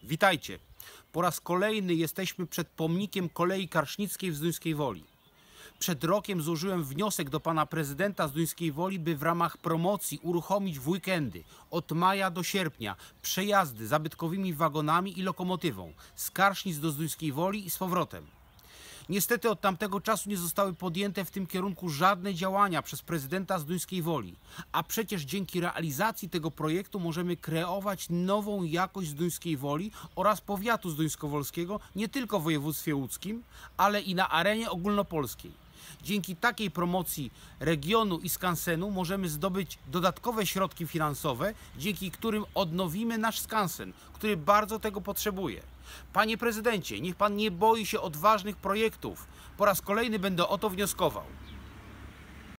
Witajcie. Po raz kolejny jesteśmy przed pomnikiem kolei karsznickiej w Zduńskiej Woli. Przed rokiem złożyłem wniosek do pana prezydenta Zduńskiej Woli, by w ramach promocji uruchomić w weekendy od maja do sierpnia przejazdy zabytkowymi wagonami i lokomotywą z Karsznic do Zduńskiej Woli i z powrotem. Niestety od tamtego czasu nie zostały podjęte w tym kierunku żadne działania przez prezydenta Zduńskiej Woli, a przecież dzięki realizacji tego projektu możemy kreować nową jakość Zduńskiej Woli oraz powiatu zduńskowolskiego nie tylko w województwie łódzkim, ale i na arenie ogólnopolskiej. Dzięki takiej promocji regionu i skansenu możemy zdobyć dodatkowe środki finansowe, dzięki którym odnowimy nasz skansen, który bardzo tego potrzebuje. Panie prezydencie, niech pan nie boi się odważnych projektów. Po raz kolejny będę o to wnioskował.